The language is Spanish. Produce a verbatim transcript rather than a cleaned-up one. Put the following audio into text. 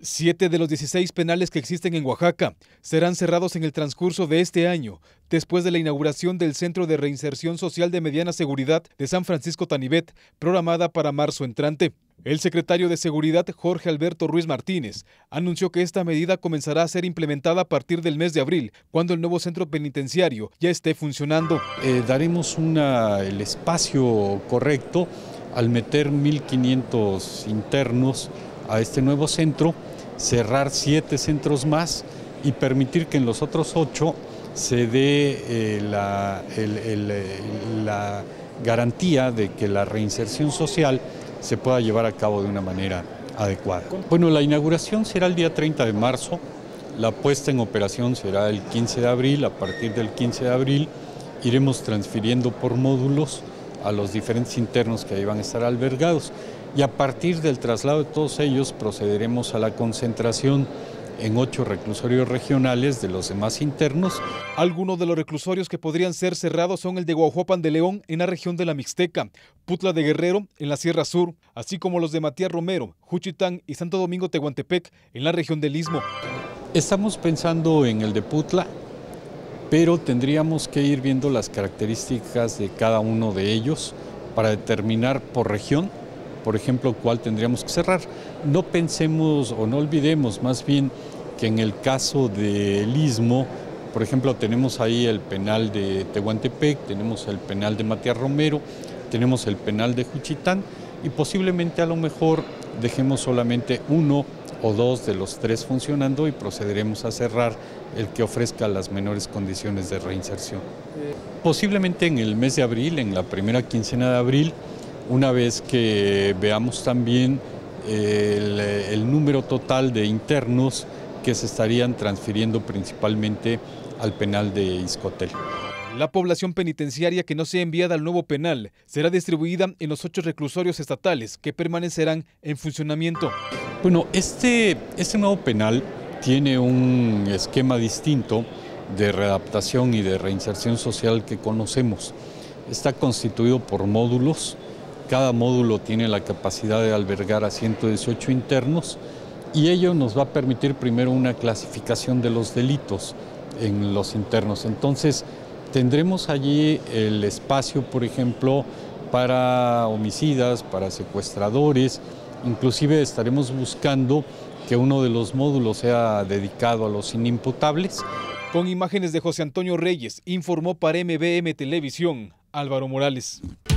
Siete de los dieciséis penales que existen en Oaxaca serán cerrados en el transcurso de este año, después de la inauguración del Centro de Reinserción Social de Mediana Seguridad de San Francisco Tanibet, programada para marzo entrante. El secretario de Seguridad, Jorge Alberto Ruiz Martínez, anunció que esta medida comenzará a ser implementada a partir del mes de abril, cuando el nuevo centro penitenciario ya esté funcionando. Eh, daremos una, el espacio correcto al meter mil quinientos internos a este nuevo centro, cerrar siete centros más y permitir que en los otros ocho se dé eh, la, el, el, la garantía de que la reinserción social se pueda llevar a cabo de una manera adecuada. Bueno, la inauguración será el día treinta de marzo, la puesta en operación será el quince de abril, a partir del quince de abril iremos transfiriendo por módulos a los diferentes internos que ahí van a estar albergados y a partir del traslado de todos ellos procederemos a la concentración en ocho reclusorios regionales de los demás internos. Algunos de los reclusorios que podrían ser cerrados son el de Guajuapan de León en la región de la Mixteca, Putla de Guerrero en la Sierra Sur, así como los de Matías Romero, Juchitán y Santo Domingo Tehuantepec en la región del Istmo. Estamos pensando en el de Putla, pero tendríamos que ir viendo las características de cada uno de ellos para determinar por región, por ejemplo, cuál tendríamos que cerrar. No pensemos o no olvidemos más bien que en el caso del Istmo, por ejemplo, tenemos ahí el penal de Tehuantepec, tenemos el penal de Matías Romero, tenemos el penal de Juchitán y posiblemente a lo mejor dejemos solamente uno o dos de los tres funcionando y procederemos a cerrar el que ofrezca las menores condiciones de reinserción. Posiblemente en el mes de abril, en la primera quincena de abril, una vez que veamos también el, el número total de internos que se estarían transfiriendo principalmente al penal de Izcotel. La población penitenciaria que no sea enviada al nuevo penal será distribuida en los ocho reclusorios estatales que permanecerán en funcionamiento. Bueno, este, este nuevo penal tiene un esquema distinto de readaptación y de reinserción social que conocemos. Está constituido por módulos. Cada módulo tiene la capacidad de albergar a ciento dieciocho internos y ello nos va a permitir primero una clasificación de los delitos en los internos. Entonces, tendremos allí el espacio, por ejemplo, para homicidas, para secuestradores, inclusive estaremos buscando que uno de los módulos sea dedicado a los inimputables. Con imágenes de José Antonio Reyes, informó para M B M Televisión, Álvaro Morales.